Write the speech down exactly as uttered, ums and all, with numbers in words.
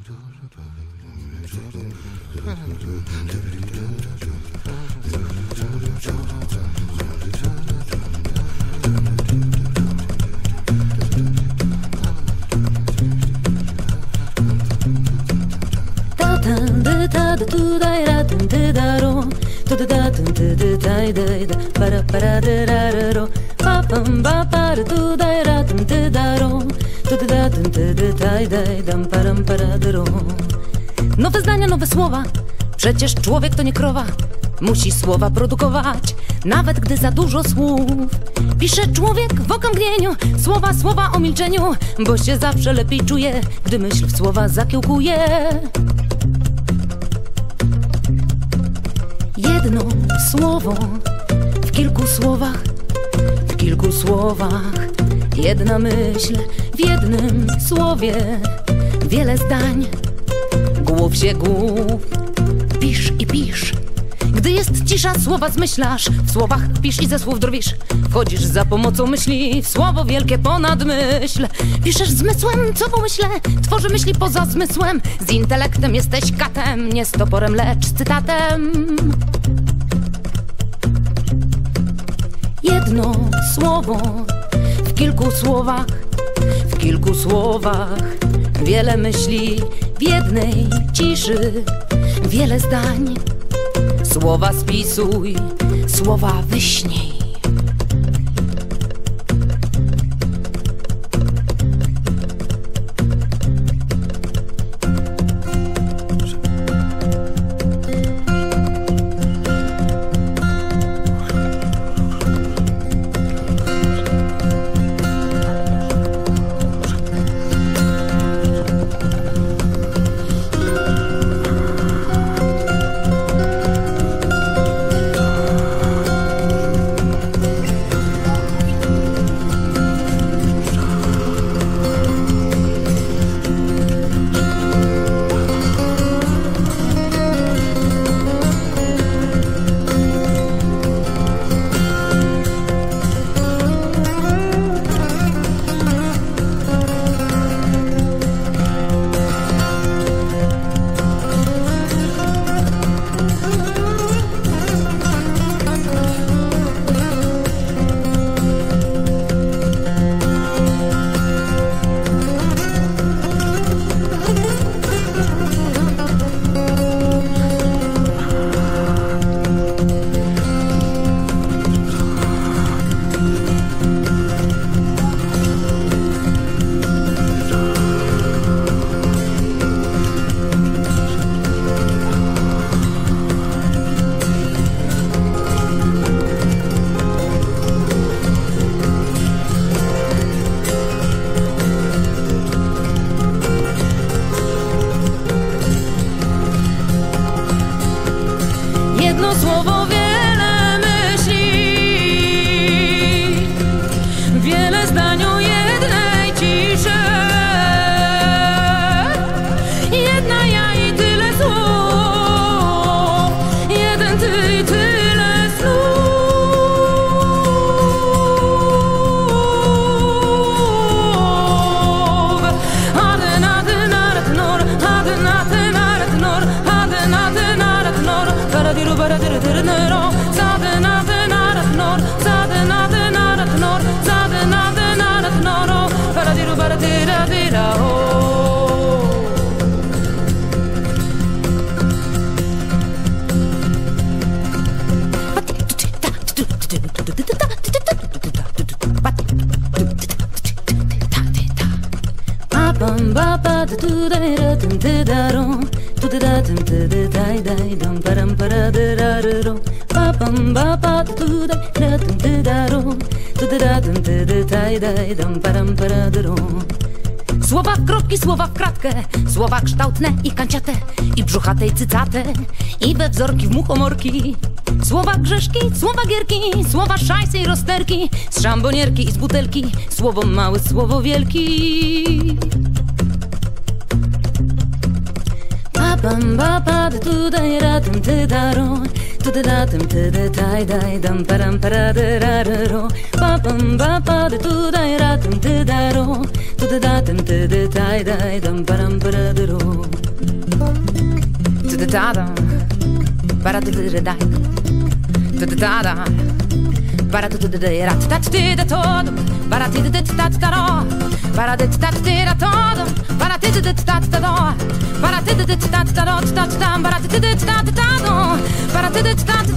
Nowe zdania, nowe słowa. Przecież człowiek to nie krowa. Musi słowa produkować, nawet gdy za dużo słów. Pisze człowiek w okamgnieniu, słowa, słowa o milczeniu, bo się zawsze lepiej czuje, gdy myśl w słowa zakiełkuje. Jedno słowo w kilku słowach, w kilku słowach. Jedna myśl w jednym słowie, wiele zdań. Głów się głów, pisz i pisz. Gdy jest cisza, słowa zmyślasz. W słowach pisz i ze słów drwisz. Wchodzisz za pomocą myśli w słowo wielkie ponad myśl. Piszesz zmysłem, co pomyślę. Tworzy myśli poza zmysłem. Z intelektem jesteś katem, nie z toporem, lecz z cytatem. Jedno słowo w kilku słowach, w kilku słowach. Wiele myśli w jednej ciszy, wiele zdań. Słowa spisuj, słowa wyśnij. Jedno słowo, wiele myśli, wiele zdań o jednej ciszy. Jedna ja i tyle słów, jeden ty i tyle snów. Hade na ty naret nor, hade na ty naret nor, hade na ty naret nor. Paradiru paradiru tyrnero, zade na ty naret nor, zade na ty naret nor, zade na ty naret noro. Paradiru paradira dira o. Bam ba ba da tu da da dum da da ro, tu da da dum da da dai dai dum param para da da ro. Ba bam ba ba da tu da da dum da da ro, tu da da dum da da dai dai dum param para da ro. Słowa w kropki, słowa w kratkę, słowa kształtne i kanciate, i brzuchate i cycate, i we wzorki w muchomorki. Słowa grzeszki, słowa gierki, słowa szajsy i rozterki, z szambonierki i z butelki, słowo małe, słowo wielki. Pa bam ba ba da tu da da dum da da ro, tu da da dum da da dai dai dum param para da da ro. Pa bam ba ba da tu da da dum da da ro, tu da da dum da da da da dum param para da ro da da da para da da da da da da para da da da rat tat da todo para da da tat da para da tat da todo para da da tat da para da da tat da tat da para da da tat da para da da tat